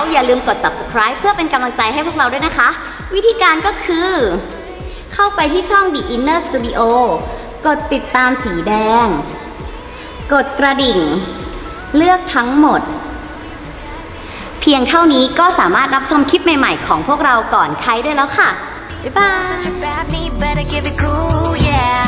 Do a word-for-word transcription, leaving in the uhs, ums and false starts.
อย่าลืมกด ซับสไครบ์ เพื่อเป็นกำลังใจให้พวกเราด้วยนะคะวิธีการก็คือเข้าไปที่ช่อง The Inner Studio กดติดตามสีแดงกดกระดิ่งเลือกทั้งหมดเพียงเท่านี้ก็สามารถรับชมคลิปใหม่ๆของพวกเราก่อนใครได้แล้วค่ะบ๊ายบาย